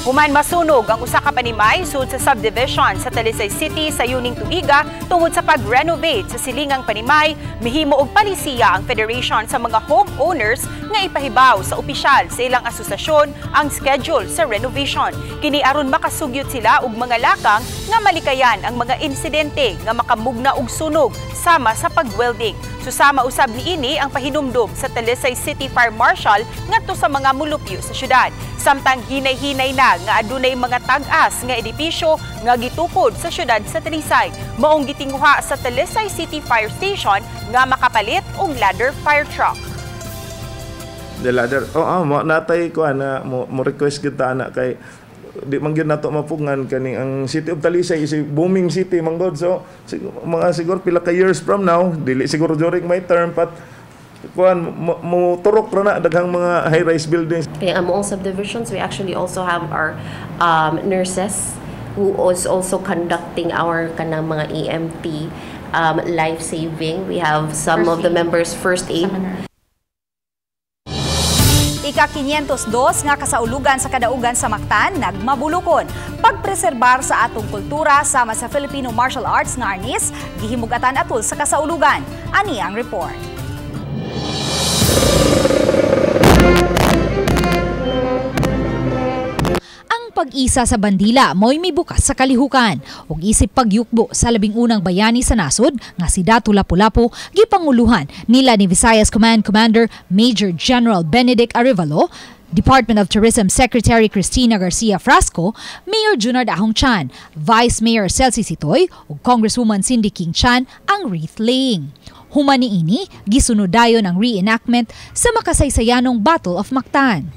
Human masunog ang usa ka panimay sud sa subdivision sa Talisay City sa yuning tuiga tungod sa pag-renovate sa silingang panimay, mihimo og palisiya ang Federation sa mga homeowners nga ipahibaw sa opisyal sa ilang asosasyon ang schedule sa renovation. Kini aron makasugyot sila og mga lakang nga malikayan ang mga insidente nga makamugna og sunog sama sa pag-welding. Susama usab niini ang pahinumdom sa Talisay City Fire Marshal ngadto sa mga mulupyo sa syudad. Samtang hinay-hinay na nga adunay mga tag-as nga edifisyo nga gitukod sa syudad sa Talisay. Maong gitinguha sa Talisay City Fire Station nga makapalit og ladder fire truck. The ladder, natay ko ana mo request kita ana kay di man gyud nato mapungan kani ang City of Talisay is a booming city man god. So mga siguro pila ka years from now, dili siguro during my term, but kuan mo turok ra na daghang mga high-rise buildings. Kaya among subdivisions, we actually also have our nurses who is also conducting our kanang mga EMT life-saving. We have some of the members first aid. Ika-502 nga kasaulugan sa kadaugan sa Mactan nagmabulukon. Pagpreserbar sa atong kultura sama sa Filipino martial arts nga arnis, gihimugatan atul sa kasaulugan. Ani ang report. Pag-isa sa bandila mo'y may bukas sa kalihukan ug isip pagyukbo sa labing unang bayani sa nasod nga si Dato Lapu-Lapu gipanguluhan nila ni Visayas Command Commander Major General Benedict Arevalo, Department of Tourism Secretary Cristina Garcia Frasco, Mayor Junard Ahong Chan, Vice Mayor Celsi Sitoy ug Congresswoman Cindy King Chan ang wreath laying. Human niini gisunodayon ang reenactment sa makasaysayanong Battle of Mactan.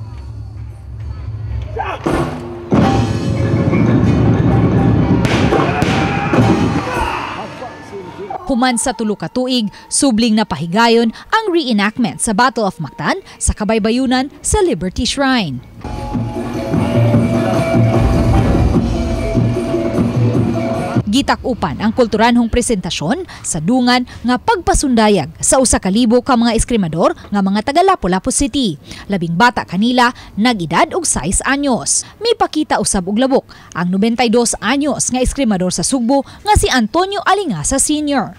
Human sa tulo ka tuig, subling na pahigayon ang reenactment sa Battle of Mactan sa kabaybayunan sa Liberty Shrine. Gitak-upan ang kulturanhong presentasyon sa dungan nga pagpasundayag sa usa ka libo ka mga eskrimador nga mga taga Lapu-Lapu City. Labing bata kanila nag-edad og 6 anyos. May pakita usab og labok ang 92 anyos nga eskrimador sa Sugbo nga si Antonio Alingasa Sr.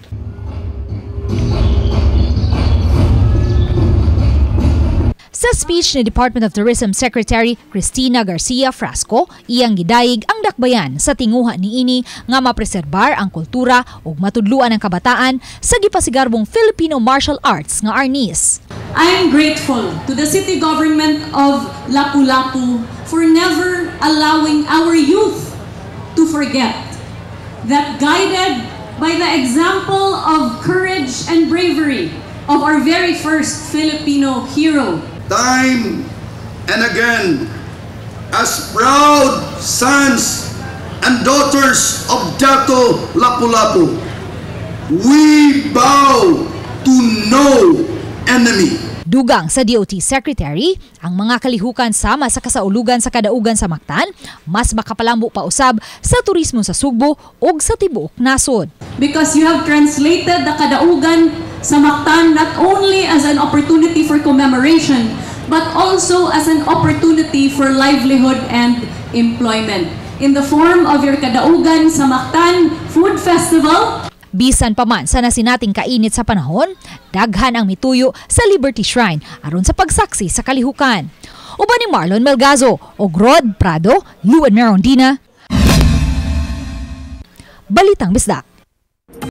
Sa speech ni Department of Tourism Secretary Cristina Garcia Frasco, iyang gidayig ang dakbayan sa tinguha niini nga mapreserbar ang kultura ug matudluan ang kabataan sa gipasigarbong Filipino martial arts nga arnis. I'm grateful to the city government of Lapu-Lapu for never allowing our youth to forget that, guided by the example of courage and bravery of our very first Filipino hero, time and again, as proud sons and daughters of Dato Lapu-Lapu, we bow to no enemy. Dugang sa DOT Secretary, ang mga kalihukan sama sa kasaulugan sa kadaugan sa Mactan, mas makapalambo pa usab sa turismo sa Sugbo ug sa tibuok nasod. Because you have translated the kadaugan sa Mactan not only as an opportunity for commemoration, but also as an opportunity for livelihood and employment. In the form of your Kadaugan sa Mactan Food Festival. Bisan pa man sa nasinating kainit sa panahon, daghan ang mituyo sa Liberty Shrine aron sa pagsaksi sa kalihukan. Uban ni Marlon Melgazo o Rod Prado, Luan Merondina. Balitang Bisdak.